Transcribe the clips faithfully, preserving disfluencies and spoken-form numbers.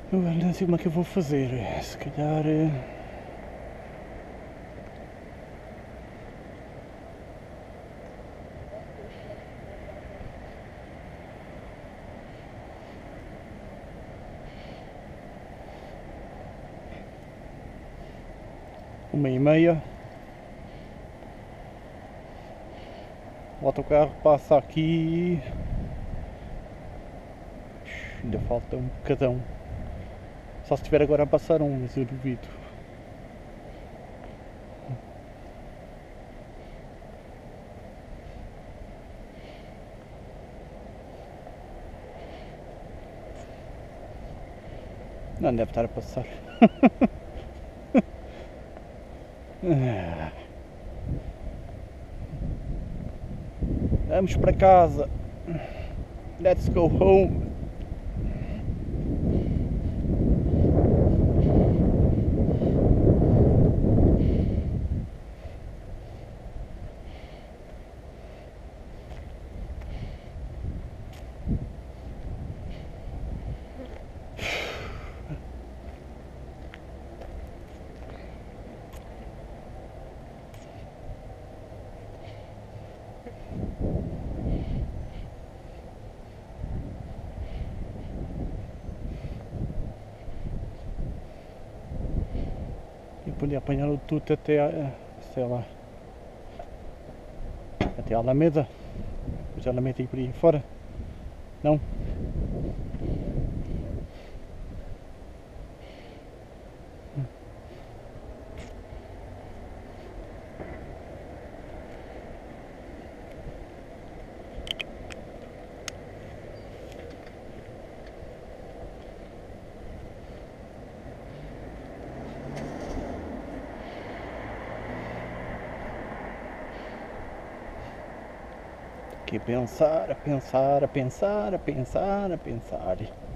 Eu não sei como é que eu vou fazer. Se calhar. Uma e meia. O autocarro passa aqui. Ainda falta um bocadão. Só se estiver agora a passar um, mas eu duvido. Não deve estar a passar. Vamos para casa. Let's go home. E podia apanhar o tudo até a, sei lá, até a Alameda. Depois a Alameda ir por aí fora. Não? Que pensar, a pensar, a pensar, a pensar, a pensar.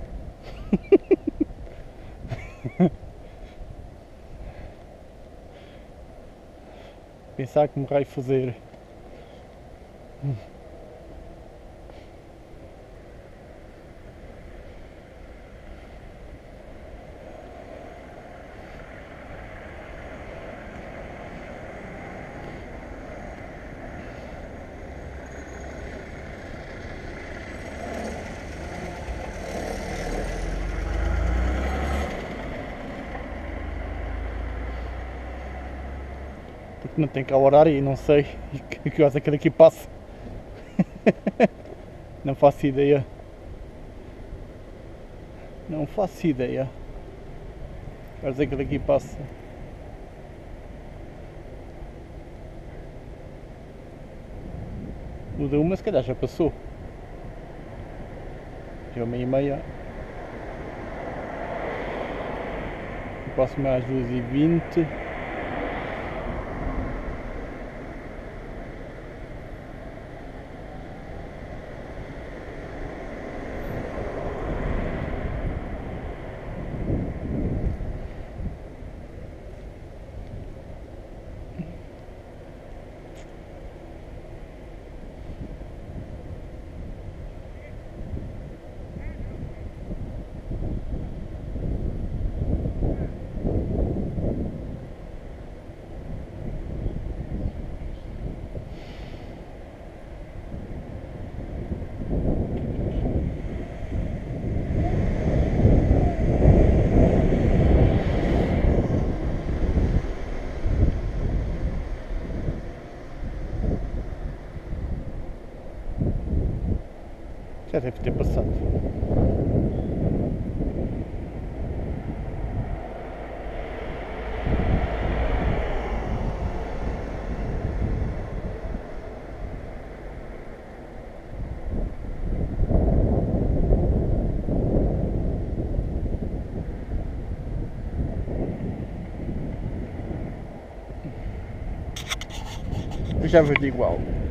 Pensar como vai fazer. Porque não tem cá horário e não sei que horas é que daqui passa. Não faço ideia. Não faço ideia. Que horas é que daqui passa. O da uma se calhar já passou. Já é uma e meia. O próximo é às duas e vinte. Já deve ter passado. Eu já vejo igual.